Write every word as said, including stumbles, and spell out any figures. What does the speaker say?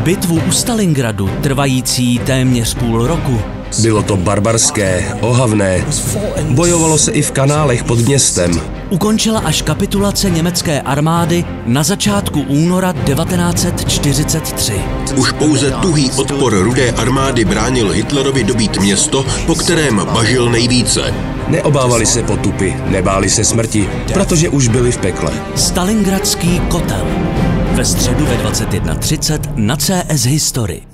Bitvu u Stalingradu, trvající téměř půl roku. Bylo to barbarské, ohavné. Bojovalo se i v kanálech pod městem. Ukončila až kapitulace německé armády na začátku února devatenáct set čtyřicet tři. Už pouze tuhý odpor Rudé armády bránil Hitlerovi dobít město, po kterém bažil nejvíce. Neobávali se potupy, nebáli se smrti, protože už byli v pekle. Stalingradský kotel. Ve středu ve dvacet jedna třicet na C S History.